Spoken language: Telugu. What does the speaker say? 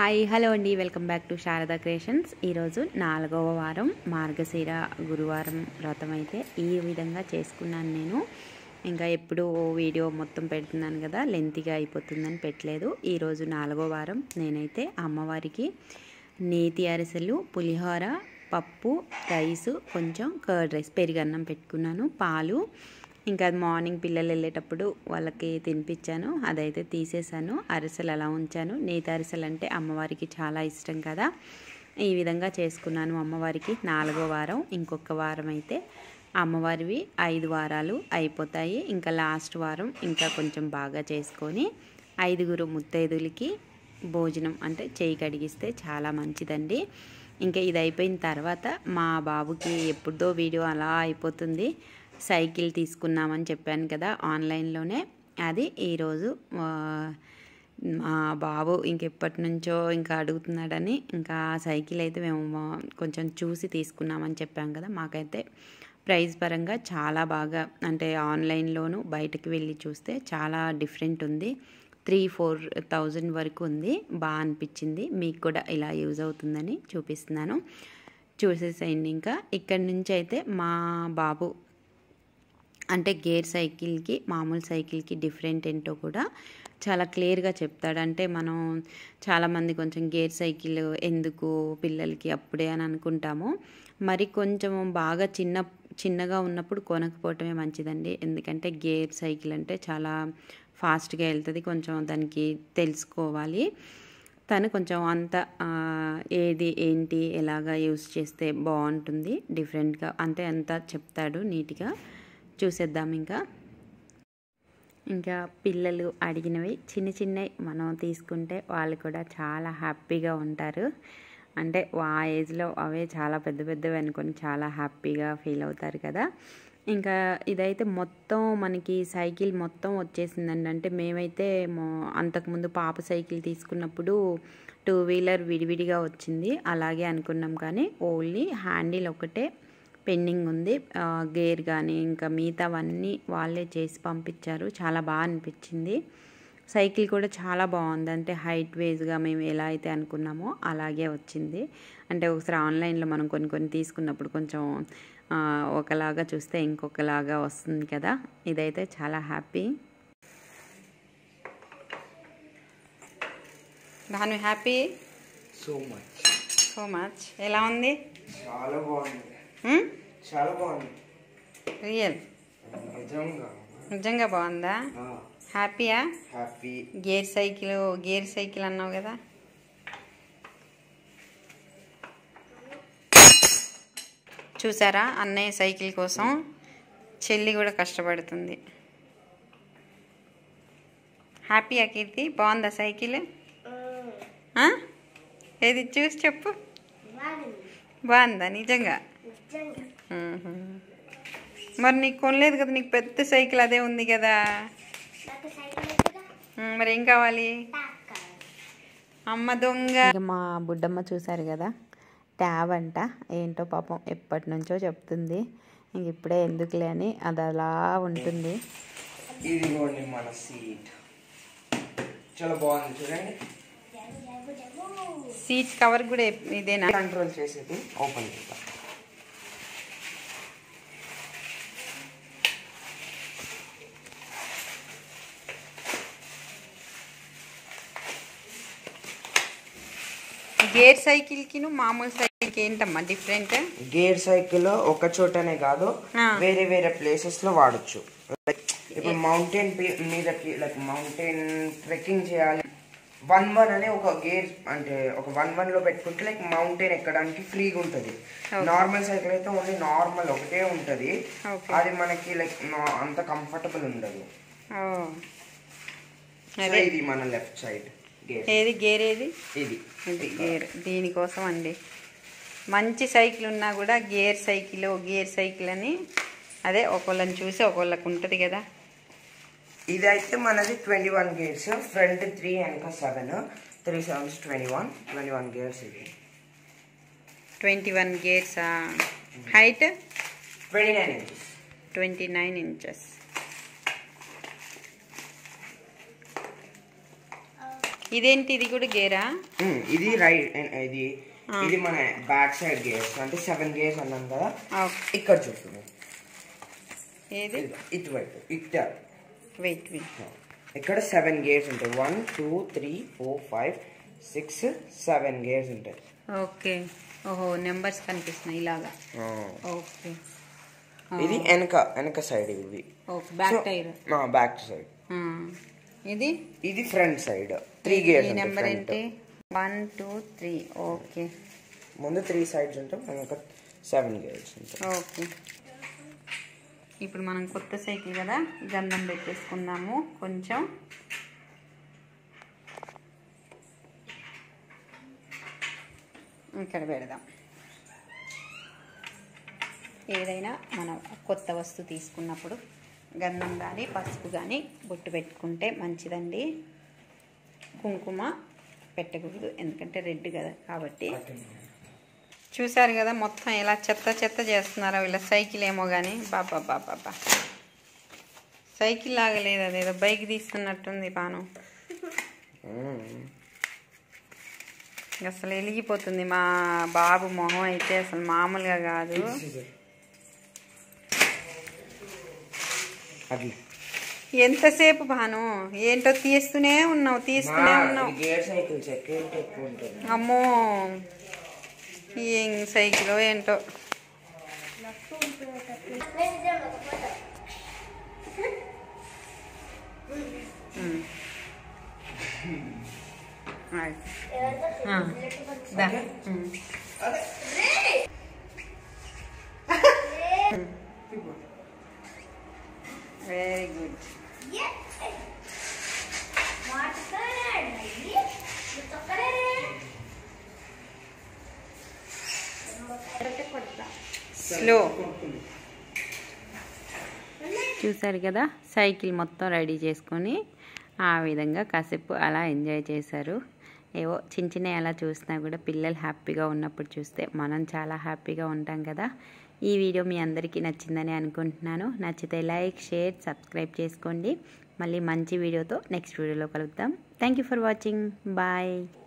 హాయ్ హలో అండి, welcome back to Sharada creations. ఈరోజు 4వ వారం మార్గశిర గురువారం వ్రతం అయితే ఈ విధంగా చేసుకున్నాను నేను. ఇంకా ఎప్పుడు వీడియో మొత్తం పెడుతున్నాను కదా, లెంతీగా అయిపోతుందని పెట్టలేదు. ఈరోజు 4వ వారం నేనైతే అమ్మవారికి నేతి అరిసెలు, పులిహోర, పప్పు, రైసు, కొంచెం కర్డ్ రైస్, పెరుగన్నం పెట్టుకున్నాను, పాలు. ఇంకా అది మార్నింగ్ పిల్లలు వెళ్ళేటప్పుడు వాళ్ళకి తినిపించాను, అదైతే తీసేసాను. అరిసెలు అలా ఉంచాను. నేతి అరిసెలు అంటే అమ్మవారికి చాలా ఇష్టం కదా, ఈ విధంగా చేసుకున్నాను అమ్మవారికి. 4వ వారం, ఇంకొక వారం అయితే అమ్మవారివి 5 వారాలు అయిపోతాయి. ఇంకా లాస్ట్ వారం ఇంకా కొంచెం బాగా చేసుకొని 5గురు ముత్తైదులకి భోజనం అంటే చేయి కడిగిస్తే చాలా మంచిదండి. ఇంకా ఇది అయిపోయిన తర్వాత మా బాబుకి ఎప్పుడో వీడియో అలా అయిపోతుంది. సైకిల్ తీసుకున్నామని చెప్పాను కదా ఆన్లైన్లోనే, అది ఈరోజు మా బాబు ఇంకెప్పటి నుంచో ఇంకా అడుగుతున్నాడని ఇంకా సైకిల్ అయితే మేము కొంచెం చూసి తీసుకున్నామని చెప్పాం కదా. మాకైతే ప్రైస్ పరంగా చాలా బాగా, అంటే ఆన్లైన్లోను బయటకు వెళ్ళి చూస్తే చాలా డిఫరెంట్ ఉంది. 3-4 థౌజండ్ వరకు ఉంది. బాగా అనిపించింది. మీకు కూడా ఇలా యూజ్ అవుతుందని చూపిస్తున్నాను, చూసేసేయండి. ఇంకా ఇక్కడి నుంచి అయితే మా బాబు అంటే గేర్ సైకిల్కి మామూలు సైకిల్కి డిఫరెంట్ ఏంటో కూడా చాలా క్లియర్గా చెప్తాడు. అంటే మనం చాలామంది కొంచెం గేర్ సైకిల్ ఎందుకు పిల్లలకి అప్పుడే అని అనుకుంటాము. మరి కొంచెం బాగా చిన్నగా ఉన్నప్పుడు కొనకపోవటమే మంచిదండి. ఎందుకంటే గేర్ సైకిల్ అంటే చాలా ఫాస్ట్గా వెళ్తుంది, కొంచెం దానికి తెలుసుకోవాలి. తను కొంచెం అంత ఏది ఏంటి ఎలాగా యూస్ చేస్తే బాగుంటుంది డిఫరెంట్గా అంటే అంతా చెప్తాడు నీట్గా. చూసేద్దాం. ఇంకా పిల్లలు అడిగినవి చిన్నవి మనం తీసుకుంటే వాళ్ళు కూడా చాలా హ్యాపీగా ఉంటారు. అంటే ఆ ఏజ్లో అవే చాలా పెద్దవి అనుకొని చాలా హ్యాపీగా ఫీల్ అవుతారు కదా. ఇంకా ఇదైతే మొత్తం మనకి సైకిల్ మొత్తం వచ్చేసిందండి. అంటే మేమైతే అంతకుముందు పాప సైకిల్ తీసుకున్నప్పుడు 2 వీలర్ విడివిడిగా వచ్చింది, అలాగే అనుకున్నాం. కానీ ఓన్లీ హ్యాండిల్ ఒకటే పెండింగ్ ఉంది. గేర్ కానీ ఇంకా మిగతావన్నీ వాళ్ళే చేసి పంపించారు. చాలా బాగా అనిపించింది. సైకిల్ కూడా చాలా బాగుంది. అంటే హైట్ వేస్గా మేము ఎలా అయితే అనుకున్నామో అలాగే వచ్చింది. అంటే ఒకసారి ఆన్లైన్లో మనం కొన్ని తీసుకున్నప్పుడు కొంచెం ఒకలాగా చూస్తే ఇంకొకలాగా వస్తుంది కదా. ఇదైతే చాలా హ్యాపీ. దాని హ్యాపీ సో మచ్. ఎలా ఉంది? చాలా బాగుంది, చాలా బాగుంది. రియల్ నిజంగా బాగుందా? హ్యాపీయా? హ్యాపీ. గేర్ సైకిల్ అన్నావు కదా. చూసారా, అన్నయ్య సైకిల్ కోసం చెల్లి కూడా కష్టపడుతుంది. హ్యాపీయా కీర్తి? బాగుందా సైకిల్? ఏది చూసి చెప్పు. బాగుందా నిజంగా? మరి నీకు కొనలేదు కదా, నీకు పెద్ద సైకిల్ అదే ఉంది కదా, మరి ఏం కావాలి? అమ్మ దొంగ. మా బుడ్డమ్మ చూసారు కదా, ట్యాబ్ అంట. ఏంటో పాపం ఎప్పటి నుంచో చెప్తుంది, ఇంక ఇప్పుడే ఎందుకులే అని అది అలా ఉంటుంది. ఇదిగోండి మన సీట్, చాలా బాగుంది చూడండి. సీట్ కవర్ కూడా ఇదేనా? కంట్రోల్ చేసేది ఓపెన్ చేద్దాం. గేర్ సైకిల్కి మామూలు సైకిల్కి ఏంటమ్మా డిఫరెంట్? గేర్ సైకిల్ ఒక చోటనే కాదు, వేరే వేరే ప్లేసెస్ లో వాడచ్చు. ఇప్పుడు మౌంటైన్ మీదకి లైక్ మౌంటైన్ ట్రెక్కింగ్ చేయాలి, 1-1 అనే ఒక గేర్, అంటే ఒక 1-1 లో పెట్టుకుంటే లైక్ మౌంటైన్ ఎక్కడానికి ఫ్రీగా ఉంటుంది. నార్మల్ సైకిల్ అయితే ఓన్లీ నార్మల్ ఒకటే ఉంటుంది, అది మనకి లైక్ అంత కంఫర్టబుల్ ఉండదు. ఇది మన లెఫ్ట్ సైడ్ ఏది గేర్, ఏది ఇది గేర్. దీనికోసం అండి మంచి సైకిల్ ఉన్నా కూడా గేర్ సైకిల్ అని అదే ఒకళ్ళని చూసి ఒకళ్ళకి ఉంటుంది కదా. ఇది అయితే మనది 21 గేర్స్, ఫ్రంట్ 3 వెనక 7, 3 7s 21 గేర్స్. ఇది 21 గేర్స్. Height 29 inches. ఇదేంటి, ఇది కూడా గేరా? ఇది రైట్, ఇది మన బ్యాక్ సైడ్ గేర్స్, అంటే 7 గేర్స్ అన్నాం కదా. ఇక్కడ చూస్తుంది, ఏది ఇటువైపు వెయిట్ ఇక్కడ 7 గేర్స్ ఉంటాయి. 1 2 3 4 5 6 7 గేర్స్ ఉంటాయి. ఓకే. ఓహో, నెంబర్స్ కనిపిస్తున్నాయి ఇలాగా. ఓకే. ఇది వెనక సైడ్, ఇవి బ్యాక్ టైర్, బ్యాక్ సైడ్. ఇది ఫ్రంట్ సైడ్. 3 గేర్స్. నెంబర్ ఏంటి? 1 2 3. ఓకే. ముందు 3 సైడ్స్ ఉంటాయి, వెనక 7 గేర్స్ ఉంటాయి. ఓకే. ఇప్పుడు మనం కొత్త సైకిల్ కదా, గంధం పెట్టేసుకుందాము. కొంచెం ఇక్కడ పెడదాం. ఏదైనా మనం కొత్త వస్తువు తీసుకున్నప్పుడు గంధం కానీ పసుపు కానీ బొట్టు పెట్టుకుంటే మంచిదండి. కుంకుమ పెట్టకూడదు, ఎందుకంటే రెడ్ కదా కాబట్టి. చూసారు కదా మొత్తం ఎలా చెత్త చెత్త చేస్తున్నారో వీళ్ళ సైకిల్ ఏమో కానీ. బాబా సైకిల్ లాగలేదు, అదేదో బైక్ తీస్తున్నట్టుంది పాను. అసలు వెలిగిపోతుంది మా బాబు మొహం అయితే, అసలు మామూలుగా కాదు. ఎంతసేపు భాను, ఏంటో తీస్తూనే ఉన్నావు. అమ్మో, ఏం సైకిలో ఏంటో. Very good. స్లో. చూసారు కదా సైకిల్ మొత్తం రెడీ చేసుకొని ఆ విధంగా కాసేపు అలా ఎంజాయ్ చేశారు. ఏవో చిన్న చిన్న అలా చూసినా కూడా పిల్లలు హ్యాపీగా ఉన్నప్పుడు చూస్తే మనం చాలా హ్యాపీగా ఉంటాం కదా. ఈ వీడియో మీ అందరికీ నచ్చిందని అనుకుంటున్నాను. నచ్చితే లైక్, షేర్, సబ్స్క్రైబ్ చేసుకోండి. మళ్ళీ మంచి వీడియోతో నెక్స్ట్ వీడియోలో కలుద్దాం. Thank you for watching. Bye.